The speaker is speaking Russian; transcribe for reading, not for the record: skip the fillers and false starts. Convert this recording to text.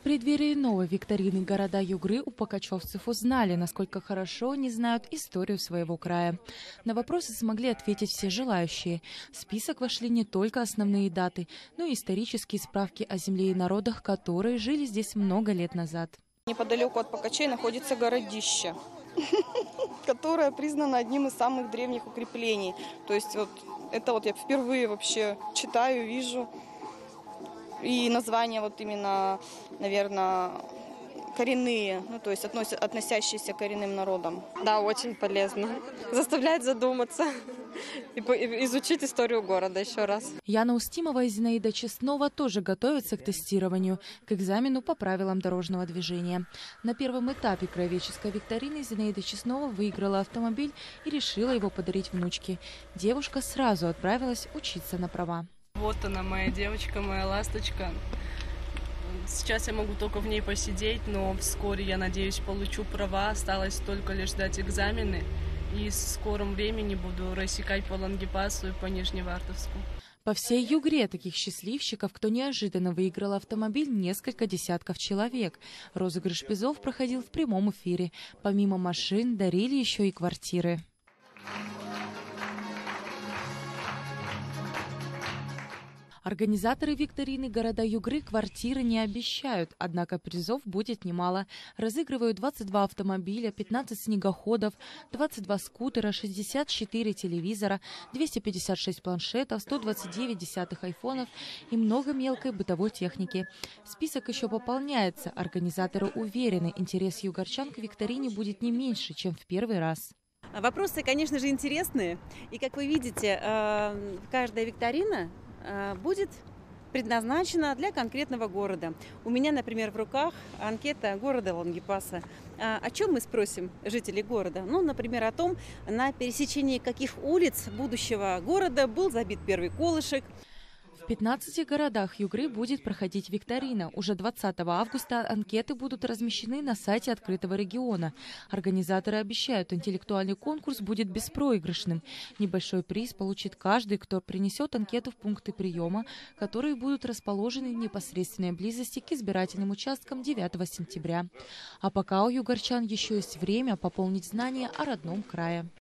преддверии новой викторины города Югры у покачевцев узнали, насколько хорошо они знают историю своего края. На вопросы смогли ответить все желающие. В список вошли не только основные даты, но и исторические справки о земле и народах, которые жили здесь много лет назад. Неподалеку от Покачей находится городище, которое признано одним из самых древних укреплений. То есть это я впервые вообще читаю, вижу. И названия именно, наверное, коренные, то есть относящиеся к коренным народам. Да, очень полезно. Заставляет задуматься и изучить историю города еще раз. Яна Устимова и Зинаида Честнова тоже готовятся к тестированию, к экзамену по правилам дорожного движения. На первом этапе краеведческой викторины Зинаида Честнова выиграла автомобиль и решила его подарить внучке. Девушка сразу отправилась учиться на права. Вот она, моя девочка, моя ласточка. Сейчас я могу только в ней посидеть, но вскоре, я надеюсь, получу права. Осталось только лишь сдать экзамены. И в скором времени буду рассекать по Лангепасу и по Нижневартовску. По всей Югре таких счастливчиков, кто неожиданно выиграл автомобиль, несколько десятков человек. Розыгрыш призов проходил в прямом эфире. Помимо машин дарили еще и квартиры. Организаторы викторины города Югры квартиры не обещают, однако призов будет немало. Разыгрывают 22 автомобиля, 15 снегоходов, 22 скутера, 64 телевизора, 256 планшетов, 129 десятых айфонов и много мелкой бытовой техники. Список еще пополняется. Организаторы уверены, интерес югорчан к викторине будет не меньше, чем в первый раз. Вопросы, конечно же, интересные. И, как вы видите, каждая викторина будет предназначена для конкретного города. У меня, например, в руках анкета города Лангепаса. О чем мы спросим жителей города? Например, о том, на пересечении каких улиц будущего города был забит первый колышек. В 15 городах Югры будет проходить викторина. Уже 20 августа анкеты будут размещены на сайте открытого региона. Организаторы обещают, интеллектуальный конкурс будет беспроигрышным. Небольшой приз получит каждый, кто принесет анкету в пункты приема, которые будут расположены в непосредственной близости к избирательным участкам 9 сентября. А пока у югорчан еще есть время пополнить знания о родном крае.